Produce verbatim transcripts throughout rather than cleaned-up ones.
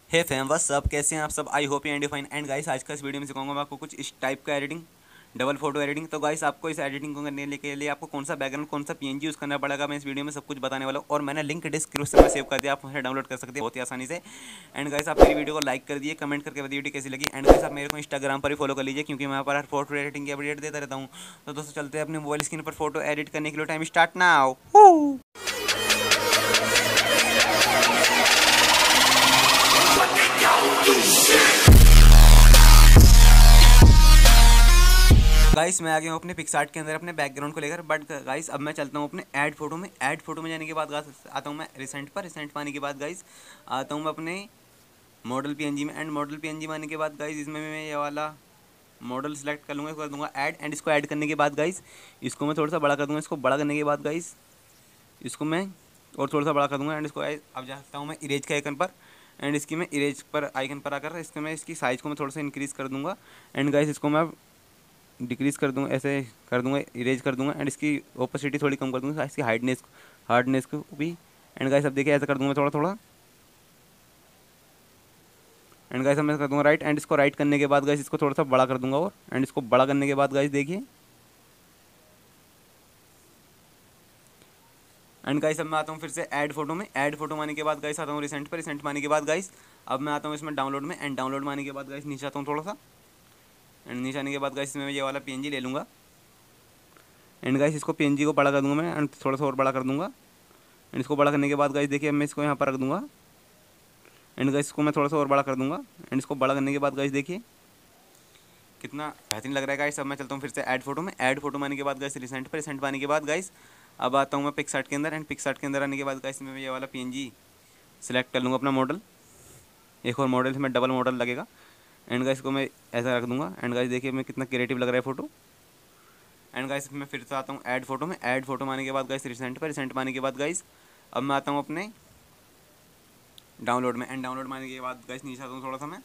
हे fam बस सब कैसे हैं आप सब। I hope and fine. And guys आज का इस वीडियो में सिखाऊंगा मैं आपको कुछ इस टाइप का एडिटिंग, डबल फोटो एडिटिंग। तो गाइस आपको इस एडिटिंग को करने के लिए आपको कौन सा बैकग्राउंड, कौन सा पीएनजी यूज़ करना पड़ेगा, मैं इस वीडियो में सब कुछ बताने वाला हूँ। और मैंने लिंक डिस्क्रिप्शन में सेव कर दिया, आप वहाँ डाउनलोड कर सकते हैं बहुत ही आसानी से। एंड गाइस आप मेरी वीडियो को लाइक कर दिए, कमेंट करके बताइए वीडियो कैसी लगी। एंड गाइस आप मेरे को इंस्टाग्राम पर ही फॉलो कर लीजिए, क्योंकि मैं यहाँ पर फोटो एडिटिंग की अपडेट देता रहता हूँ। तो दोस्तों चलते हैं अपने मोबाइल स्क्रीन पर फोटो एडिट करने के लिए। Time start now. गाइस मैं आ गया हूँ अपने पिक्सार्ट के अंदर अपने बैकग्राउंड को लेकर। बट गाइस अब मैं चलता हूँ अपने ऐड फोटो में। ऐड फोटो में जाने के बाद आता हूँ मैं रिसेंट पर। रिसेंट पाने के बाद गाइस आता हूँ मैं अपने मॉडल पीएनजी में। एंड मॉडल पीएनजी माने के बाद गाइस इसमें मैं ये वाला मॉडल सेलेक्ट कर लूँगा, कर दूँगा ऐड। एंड इसको ऐड करने के बाद गाइस इसको मैं थोड़ा सा बड़ा कर दूँगा। इसको बड़ा करने के बाद गाइस इसको मैं और थोड़ा सा बड़ा कर दूँगा। एंड इसको अब जाता हूँ मैं इरेज के आइकन पर। एंड इसकी मैं इरेज पर आइकन पर आकर इसको मैं इसकी साइज़ को मैं थोड़ा सा इंक्रीज़ कर दूँगा। एंड गाइस इसको मैं डिक्रीज़ कर दूँगा, ऐसे कर दूँगा, इरेज कर दूँगा। एंड इसकी ओपेसिटी थोड़ी कम कर दूँगा, इसकी हार्डनेस हार्डनेस को भी। एंड गाइस अब देखिए ऐसा कर दूँगा थोड़ा थोड़ा। एंड गाइस अब मैं कर दूँगा राइट। एंड इसको राइट करने के बाद गाइस इसको थोड़ा सा बड़ा कर दूँगा। और एंड इसको बड़ा करने के बाद गाइस देखिए। एंड गाइस अब मैं आता हूँ फिर से ऐड फोटो में। ऐड फोटो माने के बाद गाइस आता हूँ रिसेंट पर। रिसेंट माने के बाद गाइस अब मैं आता हूँ इसमें डाउनलोड में। एंड डाउनलोड माने के बाद गाइस नीचे आता हूँ थोड़ा सा। एंड नीचे आने के बाद गाइस इसमें ये वाला पीएनजी ले लूँगा। एंड गाइस इसको पीएनजी को बड़ा कर दूँगा मैं। एंड थोड़ा सा और बड़ा कर दूँगा। एंड इसको बड़ा करने के बाद गाइस देखिए अब मैं इसको यहाँ पर रख दूँगा। एंड गाइस इसको मैं थोड़ा सा और बड़ा कर दूँगा। एंड इसको बड़ा करने के बाद गाइस देखिए कितना बेहतरीन लग रहा है गाइस। अब मैं चलता हूँ फिर से ऐड फोटो में। ऐड फोटो माने के बाद गाइस रिसेंट पर। रिसेंट पाने के बाद गाइस अब आता हूँ मैं पिक्सार्ट के अंदर। एंड पिक्सार्ट के अंदर आने के बाद गाइस मैं ये वाला पीएनजी सेलेक्ट कर लूँगा अपना मॉडल। एक और मॉडल इसमें डबल मॉडल लगेगा। एंड गाइस को मैं ऐसा रख दूँगा। एंड गाइस देखिए मैं कितना क्रिएटिव लग रहा है फोटो। एंड गाइस मैं फिर से आता हूँ ऐड फोटो में। ऐड फोटो माने के बाद गाइस रिसेंट पर। रिसेंट पाने के बाद गाइस अब मैं आता हूँ अपने डाउनलोड में। एंड डाउनलोड माने के बाद गाइस नीचे आता हूँ थोड़ा सा मैं।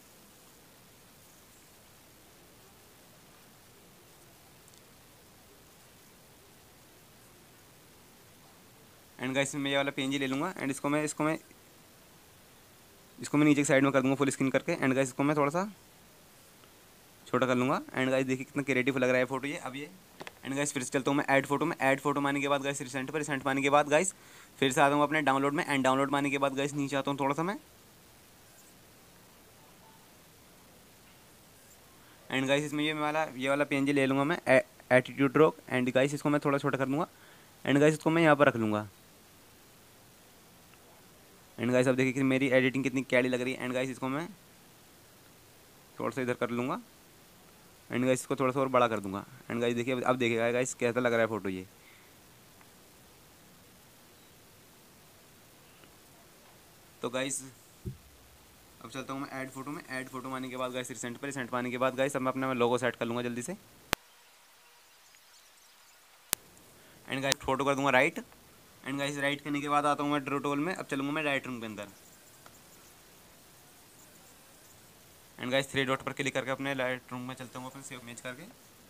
एंड गाइस मैं ये वाला पीएनजी ले लूँगा। एंड इसको मैं इसको मैं इसको मैं नीचे की साइड में कर दूँगा फुल स्क्रीन करके। एंड गाइस इसको मैं थोड़ा सा छोटा कर लूँगा। एंड गाइस देखिए कितना क्रिएटिव लग रहा है फोटो ये अब ये। एंड गाइस फिर से चलता हूँ मैं ऐड फोटो में। ऐड फोटो माने के बाद गाइस रिसेंट पर। रिसेंट पाने के बाद गाइस फिर से आता हूँ अपने डाउनलोड में। एंड डाउनलोड माने के बाद गाइस नीचे आता हूँ थोड़ा सा मैं। एंड गाइस इसमें ये वाला ये वाला पीएनजी ले लूँगा मैं, एटीट्यूड रॉक। एंड गाइस इसको मैं थोड़ा छोटा कर दूँगा। एंड गाइस इसको मैं यहाँ पर रख लूँगा। एंड गाइस अब देखिए कि मेरी एडिटिंग कितनी कैडी लग रही है। एंड गाइस इसको मैं थोड़ा सा इधर कर लूँगा। एंड गाइस इसको थोड़ा सा और बड़ा कर दूँगा। एंड गाइस देखिए अब देखिएगा गाइस कैसा लग रहा है फोटो ये। तो गाइस अब चलता हूँ मैं ऐड फोटो में। ऐड फोटो माने के बाद गाइस रिसेंट पर। रिसेंट पाने के बाद गाइस अब मैं अपना लोगो सेट कर लूँगा जल्दी से। एंड गाइस फोटो कर दूँगा राइट। एंड गाइस राइट करने के बाद आता हूँ मैं ड्रो टूल में। अब चलूँगा मैं लाइट रूम के अंदर। एंड गाइस थ्री डॉट पर क्लिक करके अपने लाइट रूम में चलता हूँ अपने सेव इमेज करके।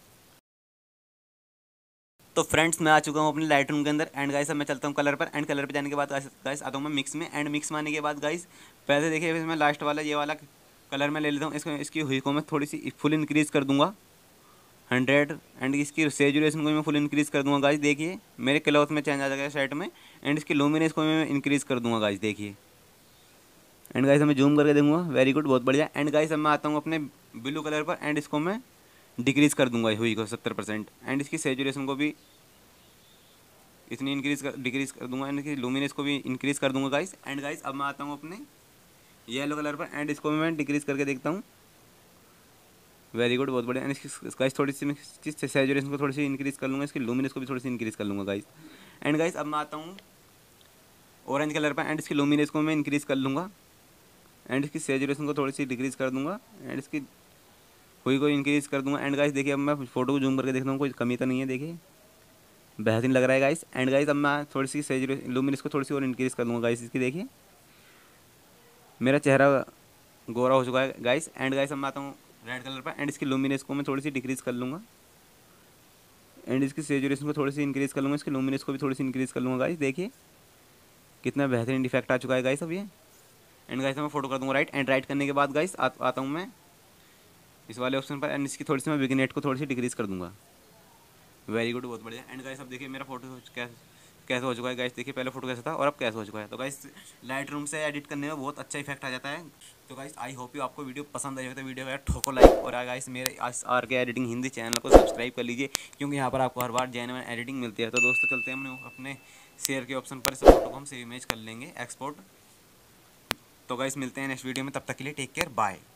तो फ्रेंड्स मैं आ चुका हूँ अपने लाइट रूम के अंदर। एंड गाइस अब मैं चलता हूँ कलर पर। एंड कलर पर जाने के बाद गाइस आता हूँ मैं मिक्स में। एंड मिक्स में आने के बाद गाइस पहले देखिए इसमें लास्ट वाला ये वाला कलर मैं ले लेता हूँ। इसको इसकी हुई को मैं थोड़ी सी फुल इंक्रीज़ कर दूँगा हंड्रेड। एंड इसकी सेचुरेशन को मैं फुल इंक्रीज़ कर दूँगा गाइस। देखिए मेरे क्लॉथ में चेंज आ जाएगा शर्ट में। एंड इसकी लूमिनेंस को मैं इंक्रीज़ कर दूँगा गाइस देखिए। एंड गाइस मैं जूम करके देखूँगा, वेरी गुड, बहुत बढ़िया। एंड गाइस अब मैं आता हूँ अपने ब्लू कलर पर। एंड इसको मैं डिक्रीज़ कर दूँगा हुई को सत्तर परसेंट। एंड इसकी सेचुरेशन को भी इतनी इंक्रीज़ कर डिक्रीज़ कर दूँगा। एंड इसकी लूमिनेंस को भी इंक्रीज़ कर दूँगा गाइस। एंड गाइस अब मैं आता हूँ अपने येलो कलर पर। एंड इसको भी मैं डिक्रीज़ करके देखता हूँ, वेरी गुड, बहुत बढ़िया। एंड इसकी गाइस थोड़ी सी मैं इसकी सैचुरेशन को थोड़ी सी इंक्रीज़ कर लूँगा, इसकी लूमिनेंस को भी थोड़ी सी इंक्रीज़ कर लूँगा गाइस। एंड गाइस अब मैं आता हूँ ऑरेंज कलर पर। एंड इसकी लूमिनेंस को मैं इंक्रीज़ कर लूँगा। एंड इसकी सैचुरेशन को थोड़ी सी डिक्रीज़ कर दूँगा। एंड इसकी हुई को इंक्रीज़ कर दूँगा। एंड गाइस देखिए अब मैं फोटो को जूम करके देखता हूँ, कोई कमी तो नहीं है, देखिए बेहतरीन लग रहा है गाइस। एंड गाइस अब मैं थोड़ी सी सैचुरेशन लूमिनेंस को थोड़ी सी और इंक्रीज़ कर दूँगा गाइस। इसकी देखिए मेरा चेहरा गोरा हो चुका है गाइस। एंड गाइस अब मैं आता हूँ रेड कलर पर। एंड इसकी लूमिनेंस को मैं थोड़ी सी डिक्रीज़ कर लूँगा। एंड इसकी सैचुरेशन को थोड़ी सी इंक्रीज़ कर लूँगा, इसकी लूमिनेंस को भी थोड़ी सी इंक्रीज़ कर लूँगा गाइस। देखिए कितना बेहतरीन इफेक्ट आ चुका है गाइस अब ये। एंड गाइस मैं फोटो कर दूँगा राइट, एंड राइट करने के बाद गाइस आता हूँ मैं इस वाले ऑप्शन पर, एंड इसकी थोड़ी सी मैं विग्नेट को थोड़ी सी डिक्रीज कर दूँगा। वेरी गुड, बहुत बढ़िया। एंड गाइस अब देखिए मेरा फोटो कैसे कैसे हो चुका है गाइस, देखिए पहले फोटो कैसा था और अब कैसे हो चुका है। तो गाइस लाइट रूम से एडिट करने में बहुत अच्छा इफेक्ट आ जाता है। तो गाइस आई होप यू आपको वीडियो पसंद आई हो तो वीडियो का ठोको लाइक, और गाइस मेरे R K editing Hindi channel को सब्सक्राइब कर लीजिए, क्योंकि यहाँ पर आपको हर बार जेन्युइन एडिटिंग मिलती है। तो दोस्तों चलते हैं हम अपने शेयर के ऑप्शन पर, इस फोटो को हम सेव इमेज कर लेंगे एक्सपोर्ट। तो गाइस मिलते हैं नेक्स्ट वीडियो में, तब तक के लिए टेक केयर, बाय।